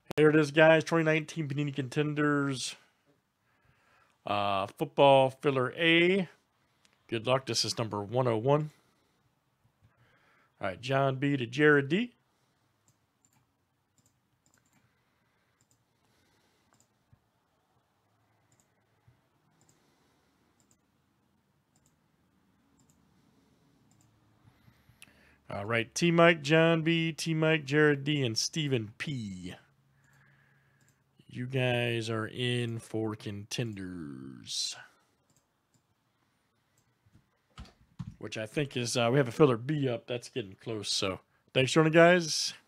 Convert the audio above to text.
Here it is, guys. 2019 Panini Contenders. Football filler A. Good luck. This is number 101. All right, John B to Jared D. All right, T Mike, John B, T Mike, Jared D, and Stephen P. You guys are in for Contenders, which I think is we have a filler B up. That's getting close. So thanks for joining, guys.